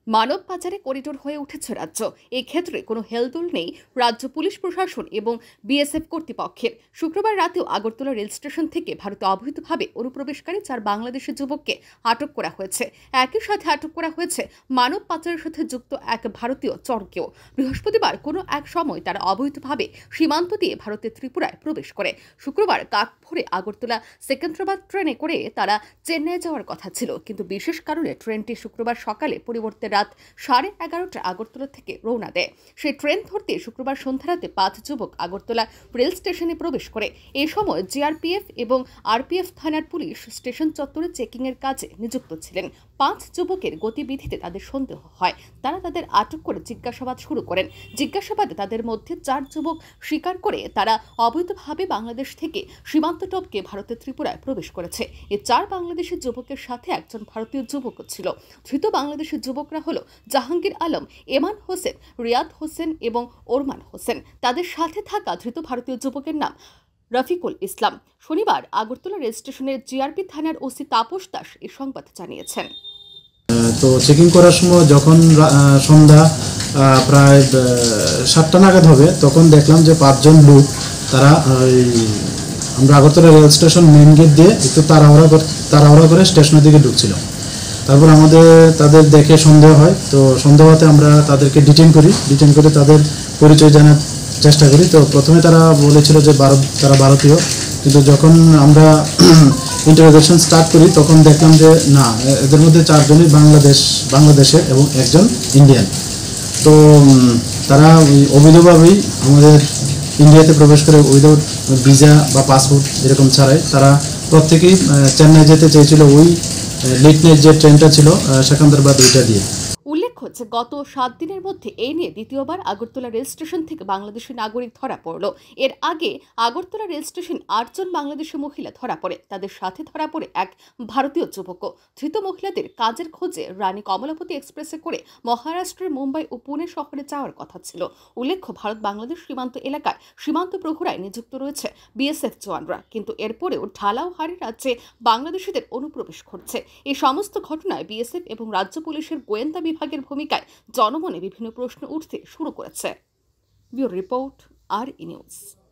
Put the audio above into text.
মানব পাচারে corridor হয়ে উঠেছে রাজ্য। এক্ষেত্রে কোনো হেলদোল নেই রাজ্য পুলিশ প্রশাসন এবং বিএসএফ কর্তৃপক্ষের। শুক্রবার রাতেও আগরতলা রেল স্টেশন থেকে ভারতে অবৈধভাবে অনুপ্রবেশকারী 4 বাংলাদেশি যুবককে আটক করা হয়েছে। একই সাথে আটক করা হয়েছে মানব পাচারের সাথে যুক্ত এক ভারতীয় চরকেও। বৃহস্পতিবার কোনো এক সময় তারা অবৈধভাবে সীমান্ত দিয়ে ভারতের ত্রিপুরায় প্রবেশ করে। শুক্রবার কাক ভোরে আগরতলা সেকেন্দ্রাবাদ ট্রেনে করে তারা চেন্নাই যাওয়ার কথা ছিল, কিন্তু বিশেষ কারণে ট্রেনটি শুক্রবার সকালে পরিবর্তে রাত 11:30টায় আগরতলা থেকে রওনা দেয়। সেই ট্রেন ধরতে শুক্রবার সন্ধ্যারাতে 5 যুবক আগরতলা রেল স্টেশনে প্রবেশ করে। এই সময় জিআরপিএফ এবং আরপিএফ থানার পুলিশ স্টেশন চত্বরে চেকিংয়ের কাজে নিযুক্ত ছিলেন। 5 যুবকের গতিবিধিতে তাদের সন্দেহ হয়। তারা তাদের আটক করে জিজ্ঞাসাবাদ শুরু করেন। জিজ্ঞাসাবাদে তাদের মধ্যে 4 যুবক স্বীকার করে তারা অবৈধভাবে বাংলাদেশ থেকে সীমান্ত টপকে ভারতের ত্রিপুরায় প্রবেশ করেছে। এই 4 বাংলাদেশি যুবকের সাথে একজন ভারতীয় যুবকও ছিল। ধৃত বাংলাদেশি যুবকরা হলো জাহাঙ্গীর আলম, এমান হোসেন, রিয়াদ হোসেন এবং ওরমান হোসেন। তাদের সাথে থাকা ধৃত ভারতীয় যুবকের নাম রফিকুল ইসলাম। শনিবার আগরতলা রেল স্টেশনের জিআরপি থানার ওসি তাপস দাস এই সংবাদ জানিয়েছেন। তো চেকিং করার সময় যখন সন্ধ্যা প্রায় 7টা নাগাদ হবে, তখন দেখলাম যে 5 জন লোক তারা আমরা Agartala rail station main gate দিয়ে একটু তাড়াহুড়া করে স্টেশনের দিকে ঢুকছিল। তারপর তাদের দেখে সন্দেহ হয়, তো সন্দেহ হতে আমরা তাদেরকে ডিটেইন করে তাদের পরিচয় জানার চেষ্টা করি। তো প্রথমে তারা বলেছিল যে তারা ভারতীয়, কিন্তু যখন আমরা ইন্টারোগেশন স্টার্ট করি তখন দেখলাম যে না, এদের মধ্যে 4 জনই বাংলাদেশের এবং একজন ইন্ডিয়ান। তো তারা অবৈধভাবেই আমাদের ইন্ডিয়াতে প্রবেশ করে উইদাউট ভিসা বা পাসপোর্ট এরকম ছাড়াই তারা প্রত্যেকেই চেন্নাই যেতে চেয়েছিল। ওই লেট নাইট যে ট্রেনটা ছিল সেকেন্দ্রাবাদ ওইটা দিয়ে। উল্লেখ্য যে গত 7 দিনের মধ্যে এই নিয়ে দ্বিতীয়বার আগরতলা রেল স্টেশন থেকে বাংলাদেশি নাগরিক ধরা পড়ল। এর আগে আগরতলা রেল স্টেশন 8 জন বাংলাদেশি মহিলা ধরা পড়ে। তাদের সাথে ধরা পড়ে এক ভারতীয় যুবকও। ধৃত মহিলাদের কাজের খোঁজে রানী কমলাপতি এক্সপ্রেসে করে মহারাষ্ট্রের মুম্বাই ও পুনে শহরে যাওয়ার কথা ছিল। উল্লেখ্য, ভারত বাংলাদেশ সীমান্ত এলাকায় সীমান্ত প্রহরায় নিযুক্ত রয়েছে বিএসএফ জওয়ানরা, কিন্তু এরপরেও ঢালাও হারে রাজ্যে বাংলাদেশিদের অনুপ্রবেশ ঘটছে। এই সমস্ত ঘটনায় বিএসএফ এবং রাজ্য পুলিশের গোয়েন্দা বিভাগের ভূমিকায় জনমনে বিভিন্ন প্রশ্ন উঠতে শুরু করেছে। ব্যুরো রিপোর্ট, আর ই নিউজ।